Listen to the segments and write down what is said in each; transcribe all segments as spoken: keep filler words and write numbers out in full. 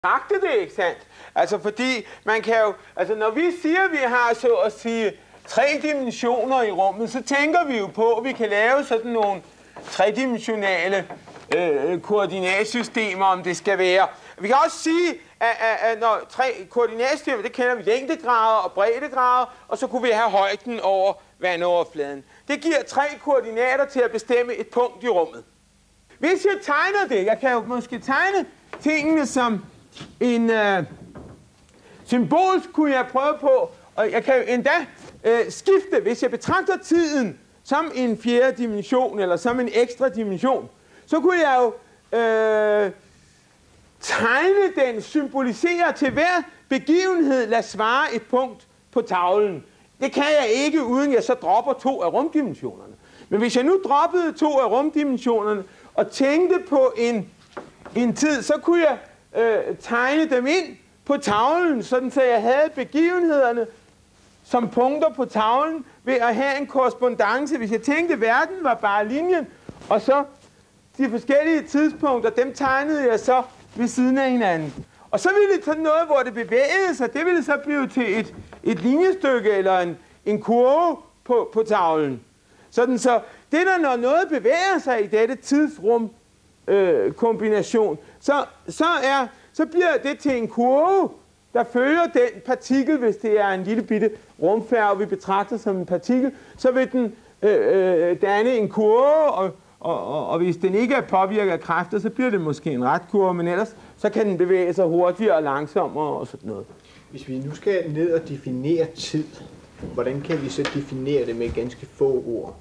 betragte det, ikke sandt? Altså fordi man kan jo, altså når vi siger, at vi har så at sige tre dimensioner i rummet, så tænker vi jo på, at vi kan lave sådan nogle tredimensionale øh, koordinatsystemer, om det skal være. Vi kan også sige, at, at, at når tre koordinatsystemer, det kender vi længdegrader og breddegrader, og så kunne vi have højden over vandoverfladen. Det giver tre koordinater til at bestemme et punkt i rummet. Hvis jeg tegner det, jeg kan jo måske tegne tingene som en øh, symbol, kunne jeg prøve på, og jeg kan jo endda øh, skifte, hvis jeg betragter tiden som en fjerde dimension, eller som en ekstra dimension, så kunne jeg jo øh, tegne den, symbolisere til hver begivenhed, lad svare et punkt på tavlen. Det kan jeg ikke, uden jeg så dropper to af rumdimensionerne. Men hvis jeg nu droppede to af rumdimensionerne, og tænkte på en, en tid, så kunne jeg øh, tegne dem ind på tavlen, sådan så jeg havde begivenhederne som punkter på tavlen ved at have en korrespondance. Hvis jeg tænkte, at verden var bare linjen, og så de forskellige tidspunkter, dem tegnede jeg så ved siden af hinanden. Og så ville det sådan noget, hvor det bevægede sig, det ville så blive til et, et linjestykke eller en, en kurve på, på tavlen. Sådan så det der, når noget bevæger sig i dette tidsrum øh, kombination, så, så, er, så bliver det til en kurve, der følger den partikel, hvis det er en lille bitte rumfærge, vi betragter som en partikel, så vil den øh, øh, danne en kurve, og, og, og, og hvis den ikke er påvirket af kræfter, så bliver det måske en ret kurve, men ellers så kan den bevæge sig hurtigere og langsommere og sådan noget. Hvis vi nu skal ned og definere tid, hvordan kan vi så definere det med ganske få ord?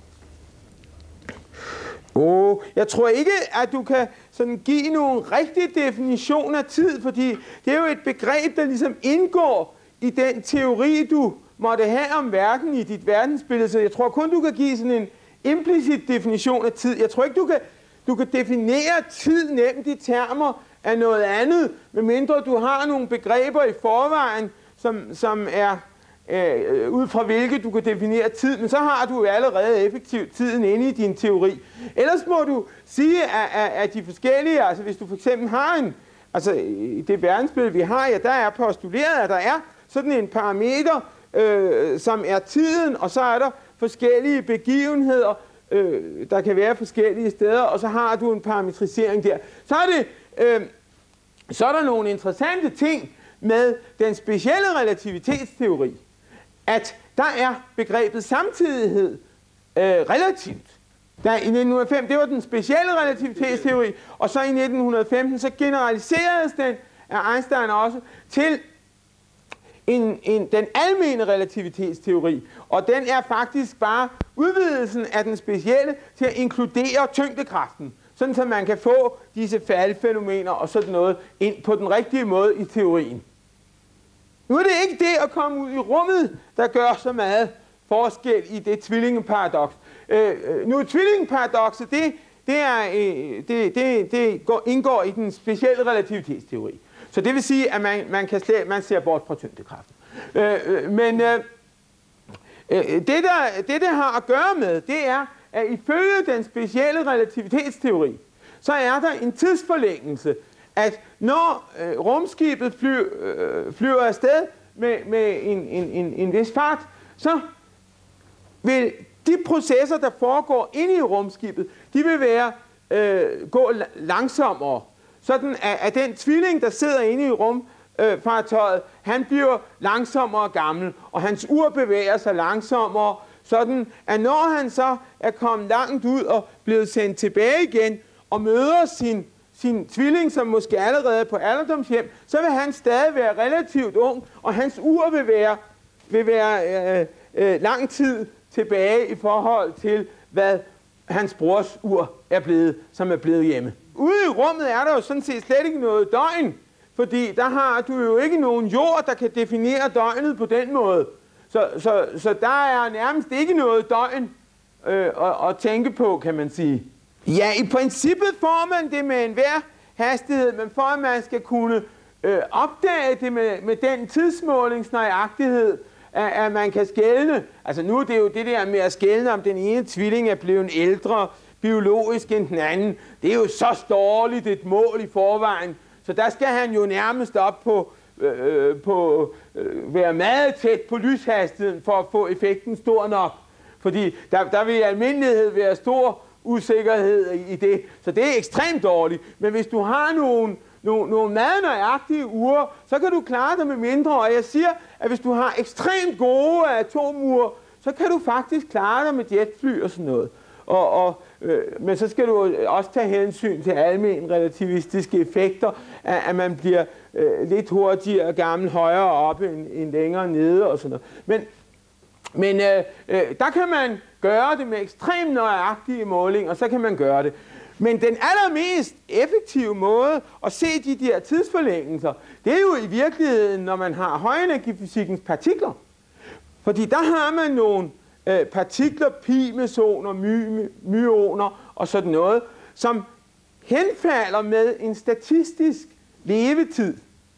Oh, jeg tror ikke, at du kan sådan give nogen rigtig definition af tid, fordi det er jo et begreb, der ligesom indgår i den teori, du måtte have om verden i dit verdensbillede. Så jeg tror kun, du kan give sådan en implicit definition af tid. Jeg tror ikke, du kan, du kan definere tid nemt i termer af noget andet, medmindre du har nogle begreber i forvejen, som, som er øh, ud fra hvilke du kan definere tid, men så har du jo allerede effektivt tiden inde i din teori. Ellers må du sige, at, at, at de forskellige, altså hvis du for eksempel har en, altså i det verdensbillede vi har, ja, der er postuleret, at der er sådan en parameter, øh, som er tiden, og så er der forskellige begivenheder, øh, der kan være forskellige steder, og så har du en parametrisering der. Så er det, øh, så er der nogle interessante ting med den specielle relativitetsteori, at der er begrebet samtidighed øh, relativt. Der i nitten fem, det var den specielle relativitetsteori, og så i nitten femten, så generaliseredes den af Einstein også til en, en, den almene relativitetsteori, og den er faktisk bare udvidelsen af den specielle til at inkludere tyngdekraften, sådan så man kan få disse faldfænomener og sådan noget ind på den rigtige måde i teorien. Nu er det ikke det at komme ud i rummet, der gør så meget forskel i det tvillingeparadoks. Øh, nu er tvillingeparadoxet, det, det, er, øh, det, det, det går, indgår i den specielle relativitetsteori. Så det vil sige, at man, man, kan slet, man ser bort fra tyngdekraften. Øh, men øh, det, der, det, der har at gøre med, det er, at ifølge den specielle relativitetsteori, så er der en tidsforlængelse, at når øh, rumskibet fly, øh, flyver afsted med, med en, en, en, en vis fart, så vil de processer, der foregår inde i rumskibet, de vil være, øh, gå langsommere. Sådan at, at den tvilling, der sidder inde i rumfartøjet, øh, han bliver langsommere gammel, og hans ur bevæger sig langsommere, sådan at når han så er kommet langt ud og blevet sendt tilbage igen, og møder sin sin tvilling, som måske allerede er på alderdomshjem, så vil han stadig være relativt ung, og hans ur vil være, vil være øh, øh, lang tid tilbage i forhold til, hvad hans brors ur er blevet, som er blevet hjemme. Ude i rummet er der jo sådan set slet ikke noget døgn, fordi der har du jo ikke nogen jord, der kan definere døgnet på den måde. Så, så, så der er nærmest ikke noget døgn øh, at, at tænke på, kan man sige. Ja, i princippet får man det med enhver hastighed, men for at man skal kunne øh, opdage det med, med den tidsmålingsnøjagtighed, at, at man kan skelne. Altså nu er det jo det der med at skelne, om den ene tvilling er blevet ældre biologisk end den anden. Det er jo så dårligt et mål i forvejen, så Så der skal han jo nærmest op på, øh, på øh, være meget tæt på lyshastigheden for at få effekten stor nok. Fordi der, der vil i almindelighed være stor usikkerhed i det. Så det er ekstremt dårligt. Men hvis du har nogle, nogle, nogle meget nøjagtige ure, så kan du klare det med mindre. Og jeg siger, at hvis du har ekstremt gode atomure, så kan du faktisk klare dig med jetfly og sådan noget. Og, og, øh, men så skal du også tage hensyn til almen relativistiske effekter, at, at man bliver øh, lidt hurtigere gammel højere oppe end, end længere nede og sådan noget. Men, men øh, øh, der kan man gøre det med ekstremt nøjagtige målinger, så kan man gøre det. Men den allermest effektive måde at se de der tidsforlængelser, det er jo i virkeligheden, når man har højenergifysikkens partikler. Fordi der har man nogle øh, partikler, pi-mesoner, my, myoner og sådan noget, som henfalder med en statistisk levetid.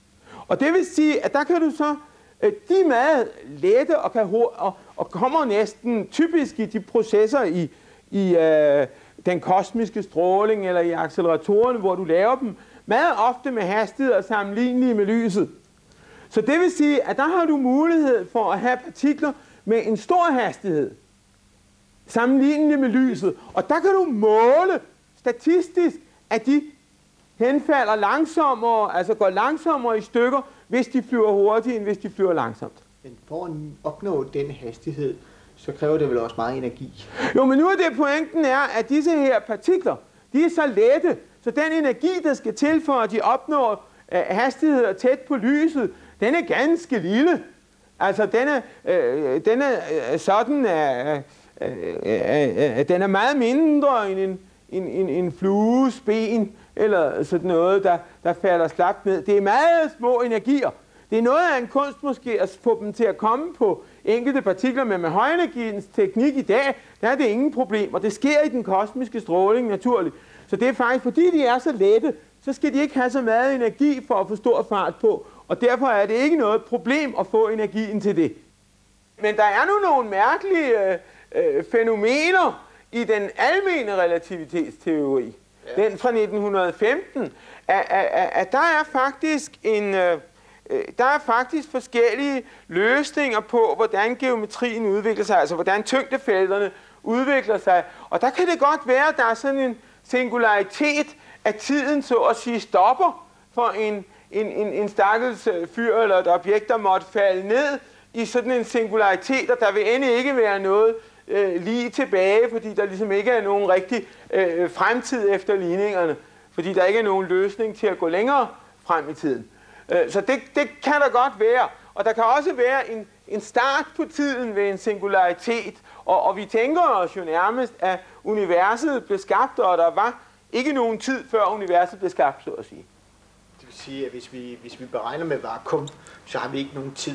Og det vil sige, at der kan du så, øh, de er meget lette og, kan, og, og kommer næsten typisk i de processer i, i øh, den kosmiske stråling eller i acceleratorerne, hvor du laver dem, meget ofte med hastigheder sammenlignelige med lyset. Så det vil sige, at der har du mulighed for at have partikler med en stor hastighed, sammenlignelig med lyset. Og der kan du måle statistisk, at de henfalder langsommere, altså går langsommere i stykker, hvis de flyver hurtigt, end hvis de flyver langsomt. Men for at opnå den hastighed, så kræver det vel også meget energi? Jo, men nu er det pointen er, at disse her partikler, de er så lette, så den energi, der skal til for, at de opnår øh, hastigheder tæt på lyset, den er ganske lille. Altså, den er, øh, den er øh, sådan, øh, øh, øh, øh, den er meget mindre end en, en, en, en flues ben, eller sådan noget, der, der falder slapt ned. Det er meget små energier. Det er noget af en kunst måske at få dem til at komme på enkelte partikler, men med højenergiens teknik i dag, der er det ingen problem, og det sker i den kosmiske stråling naturligt. Så det er faktisk, fordi de er så lette, så skal de ikke have så meget energi for at få stor fart på, og derfor er det ikke noget problem at få energien til det. Men der er nu nogle mærkelige øh, øh, fænomener i den almene relativitetsteori, ja. Den fra nitten femten, at, at, at der er faktisk en... Øh, Der er faktisk forskellige løsninger på, hvordan geometrien udvikler sig, altså hvordan tyngdefelterne udvikler sig. Og der kan det godt være, at der er sådan en singularitet, at tiden så at sige stopper for en, en, en, en stakkels fyr eller et objekt, der måtte falde ned i sådan en singularitet, og der vil endelig ikke være noget øh, lige tilbage, fordi der ligesom ikke er nogen rigtig øh, fremtid efter ligningerne, fordi der ikke er nogen løsning til at gå længere frem i tiden. Så det, det kan der godt være. Og der kan også være en, en start på tiden ved en singularitet. Og, og vi tænker os jo nærmest, at universet blev skabt, og der var ikke nogen tid før universet blev skabt, så at sige. Det vil sige, at hvis vi, hvis vi beregner med vakuum, så har vi ikke nogen tid.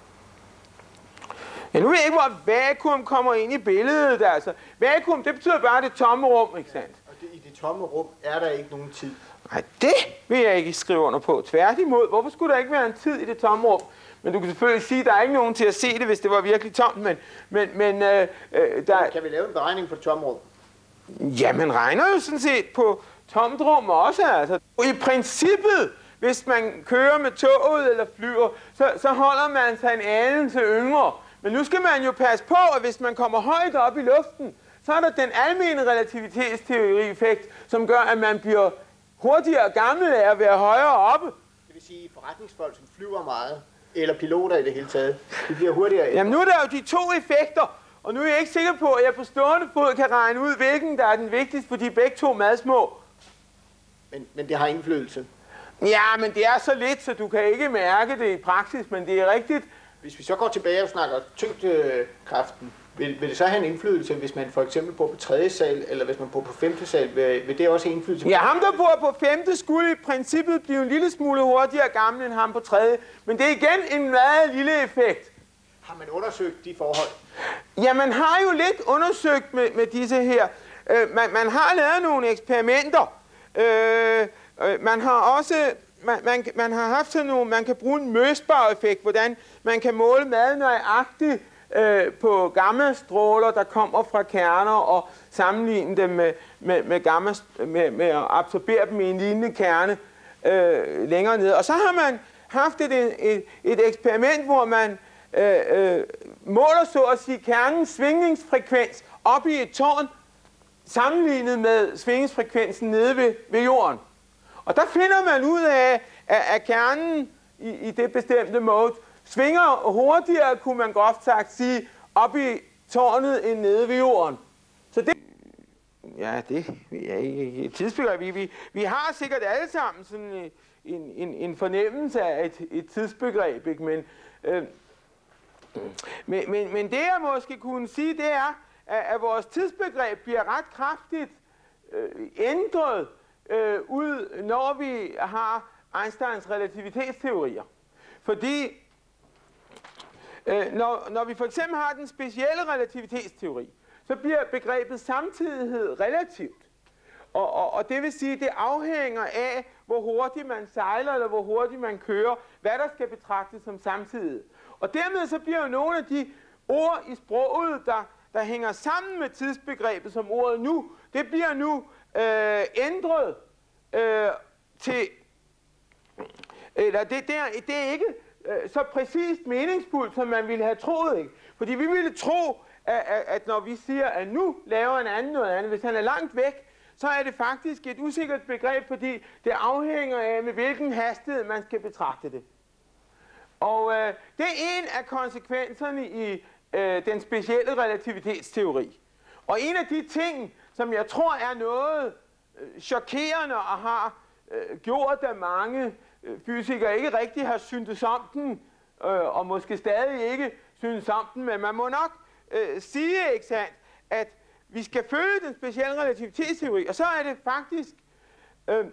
Ja, nu ved jeg ikke, hvor vakuum kommer ind i billedet. Altså. Vakuum, det betyder bare det tomme rum, ikke sandt? Og det, i det tomme rum er der ikke nogen tid. Nej, det vil jeg ikke skrive under på. Tværtimod, hvorfor skulle der ikke være en tid i det tomme rum? Men du kan selvfølgelig sige, at der er ikke nogen til at se det, hvis det var virkelig tomt. Men, men, men øh, øh, der... Kan vi lave en beregning for det tomme rum? Ja, man regner jo sådan set på tomt rum også. Altså. I princippet, hvis man kører med toget eller flyver, så, så holder man sig en anelse yngre. Men nu skal man jo passe på, at hvis man kommer højt op i luften, så er der den almene relativitetsteori-effekt, som gør, at man bliver hurtigere gammel af at være højere oppe. Det vil sige forretningsfolk, som flyver meget, eller piloter i det hele taget, de bliver hurtigere af. Jamen nu er der jo de to effekter, og nu er jeg ikke sikker på, at jeg på stående fod kan regne ud, hvilken der er den vigtigste, for de er begge to meget små. Men, men det har indflydelse. Ja, men det er så lidt, så du kan ikke mærke det i praksis, men det er rigtigt. Hvis vi så går tilbage og snakker tyngdekraften, Vil, vil det så have en indflydelse, hvis man for eksempel bor på tredje sal, eller hvis man bor på femte sal, vil, vil det også have indflydelse? Ja, ham der bor på femte skulle i princippet blive en lille smule hurtigere gammel end ham på tredje, men det er igen en meget lille effekt. Har man undersøgt de forhold? Ja, man har jo lidt undersøgt med, med disse her. Øh, man, man har lavet nogle eksperimenter. Øh, øh, man har også... Man, man, man har haft sådan nogle... Man kan bruge en Mössbauer-effekt, hvordan man kan måle meget nøjagtigt Øh, på gammastråler, der kommer fra kerner, og sammenligne dem med, med, med, gamma, med, med at absorbere dem i en lignende kerne. øh, længere ned. Og så har man haft et, et, et eksperiment, hvor man øh, øh, måler så at sige kernens svingningsfrekvens op i et tårn, sammenlignet med svingningsfrekvensen nede ved, ved jorden. Og der finder man ud af, at, at kernen i, i det bestemte mode svinger hurtigere, kunne man godt sagt sige, op i tårnet end nede ved jorden. Så det, ja, det er ikke et tidsbegreb. Vi, vi, vi har sikkert alle sammen sådan en, en, en fornemmelse af et, et tidsbegreb, ikke? Men, øh, men, men, men det jeg måske kunne sige, det er, at, at vores tidsbegreb bliver ret kraftigt øh, ændret øh, ud, når vi har Einsteins relativitetsteorier. Fordi øh, når, når vi for eksempel har den specielle relativitetsteori, så bliver begrebet samtidighed relativt. Og, og, og det vil sige, at det afhænger af, hvor hurtigt man sejler, eller hvor hurtigt man kører, hvad der skal betragtes som samtidighed. Og dermed så bliver jo nogle af de ord i sproget, der, der hænger sammen med tidsbegrebet som ordet nu, det bliver nu øh, ændret øh, til, eller det, det, er, det er ikke øh, så præcist meningsfuldt, som man ville have troet, ikke? Fordi vi ville tro, at, at, at når vi siger, at nu laver en anden noget andet, hvis han er langt væk, så er det faktisk et usikkert begreb, fordi det afhænger af, med hvilken hastighed man skal betragte det. Og øh, det er en af konsekvenserne i øh, den specielle relativitetsteori. Og en af de ting, som jeg tror er noget øh, chokerende og har øh, gjort, at mange øh, fysikere ikke rigtig har syntes om den, øh, og måske stadig ikke synes om den, men man må nok øh, sige, ikke sandt, at vi skal følge den specielle relativitetsteori, og så er det faktisk øh,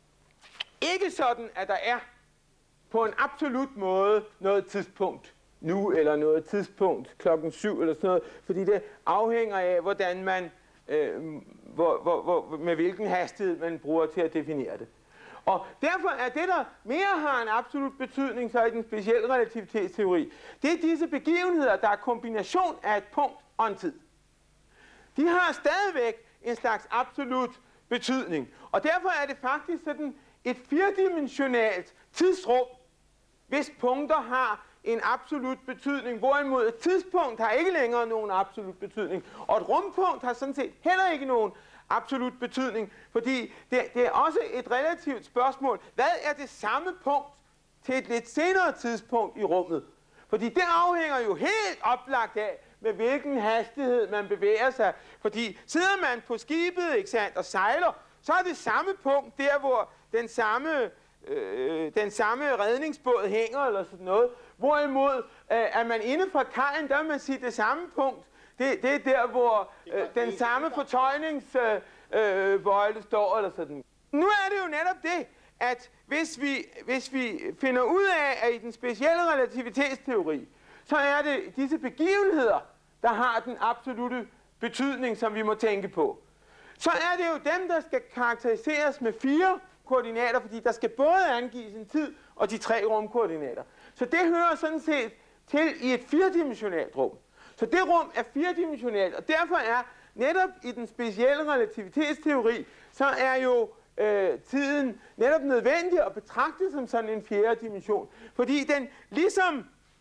ikke sådan, at der er på en absolut måde noget tidspunkt nu, eller noget tidspunkt klokken syv, eller sådan noget, fordi det afhænger af, hvordan man, øh, hvor, hvor, hvor, med hvilken hastighed man bruger til at definere det. Og derfor er det, der mere har en absolut betydning så i den specielle relativitetsteori, det er disse begivenheder, der er kombination af et punkt og en tid. De har stadigvæk en slags absolut betydning. Og derfor er det faktisk sådan et firedimensionalt tidsrum, hvis punkter har en absolut betydning, hvorimod et tidspunkt har ikke længere nogen absolut betydning. Og et rumpunkt har sådan set heller ikke nogen absolut betydning, fordi det, det er også et relativt spørgsmål. Hvad er det samme punkt til et lidt senere tidspunkt i rummet? Fordi det afhænger jo helt oplagt af, med hvilken hastighed man bevæger sig. Fordi sidder man på skibet, ikke sandt, og sejler, så er det samme punkt der, hvor den samme, øh, den samme redningsbåd hænger, eller sådan noget. Hvorimod øh, er man inde fra kajen, der vil man sige, det samme punkt, det, det er der, hvor øh, den samme fortøjningsbøjle øh, øh, står, eller sådan. Nu er det jo netop det, at hvis vi, hvis vi finder ud af, at i den specielle relativitetsteori, så er det disse begivenheder, der har den absolute betydning, som vi må tænke på. Så er det jo dem, der skal karakteriseres med fire koordinater, fordi der skal både angives en tid og de tre rumkoordinater. Så det hører sådan set til i et firedimensionalt rum. Så det rum er firedimensionalt, og derfor er netop i den specielle relativitetsteori, så er jo øh, tiden netop nødvendig at betragte som sådan en fjerde dimension. Fordi den ligesom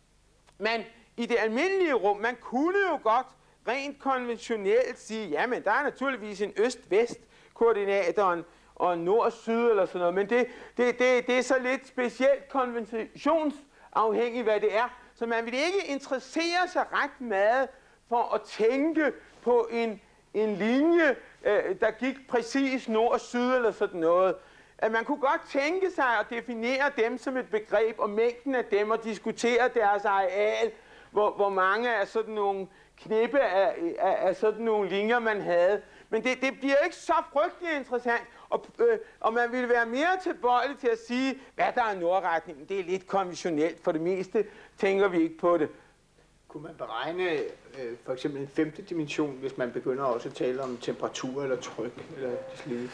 man i det almindelige rum, man kunne jo godt rent konventionelt sige, jamen der er naturligvis en øst-vest-koordinat og en, og en nord-syd eller sådan noget, men det, det, det, det er så lidt specielt konventionsafhængigt, hvad det er. Så man vil ikke interessere sig ret meget for at tænke på en, en linje, øh, der gik præcis nord-syd eller sådan noget. At man kunne godt tænke sig at definere dem som et begreb, og mængden af dem, og diskutere deres areal, hvor, hvor mange af sådan nogle knippe af, af, af sådan nogle linjer man havde. Men det, det bliver ikke så frygtelig interessant, og, øh, og man ville være mere tilbøjelig til at sige, hvad der er nordretningen. Det er lidt konventionelt. For det meste tænker vi ikke på det. Kunne man beregne øh, for eksempel en femte dimension, hvis man begynder også at tale om temperatur eller tryk eller deslige?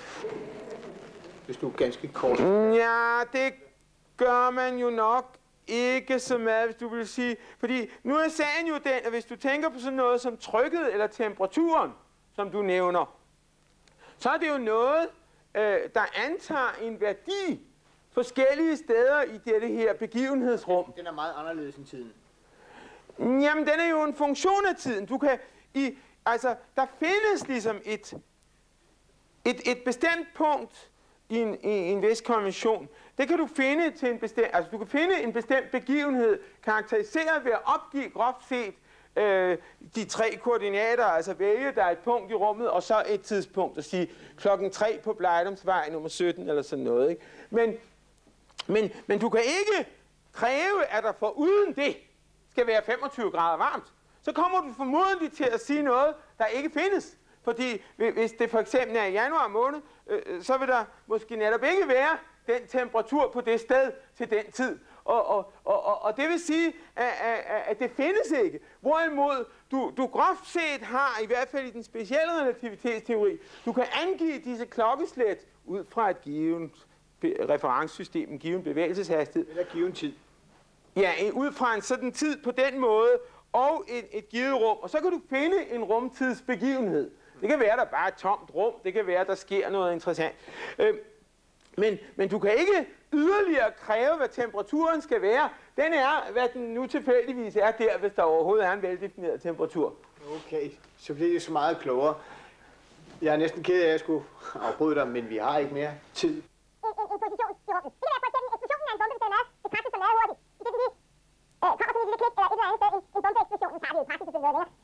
Hvis du er ganske kort. Ja, det gør man jo nok ikke så meget, hvis du vil sige. Fordi nu er sagen jo den, at hvis du tænker på sådan noget som trykket eller temperaturen, som du nævner, så er det jo noget, øh, der antager en værdi forskellige steder i dette her begivenhedsrum. Den er meget anderledes end tiden. Jamen, den er jo en funktion af tiden. Du kan i, altså, der findes ligesom et, et, et bestemt punkt i en, i en vis konvention. Det kan du finde til en bestemt, altså du kan finde en bestemt begivenhed karakteriseret ved at opgive groft set øh, de tre koordinater, altså vælge der er et punkt i rummet og så et tidspunkt og sige klokken tre på Blejdomsvej nummer sytten eller sådan noget, ikke? Men, men, men du kan ikke kræve, at der foruden det skal være femogtyve grader varmt. Så kommer du formodentlig til at sige noget, der ikke findes. Fordi hvis det for eksempel er i januar måned, øh, så vil der måske netop ikke være den temperatur på det sted til den tid. Og, og, og, og det vil sige, at, at, at det findes ikke. Hvorimod du, du groft set har, i hvert fald i den specielle relativitetsteori, du kan angive disse klokkeslæt ud fra et givet referencesystem, en given bevægelseshastighed. Eller given tid. Ja, ud fra en sådan tid på den måde, og et, et givet rum. Og så kan du finde en rumtidsbegivenhed. Det kan være, der bare er et tomt rum. Det kan være, der sker noget interessant. Øh, men, men du kan ikke yderligere kræve, hvad temperaturen skal være. Den er, hvad den nu tilfældigvis er der, hvis der overhovedet er en veldefineret temperatur. Okay, så bliver det så meget klogere. Jeg er næsten ked af, at jeg skulle afbryde dig, men vi har ikke mere tid. En, en, en position i rummet. Det kan være for eksempel eksplosionen af en bombe, hvis den er betragtet som meget hurtigt. Det vil sige, øh, kommer sådan et lille klik eller et eller andet sted, en, en bombeeksplosion, tager det jo i praksis noget længere.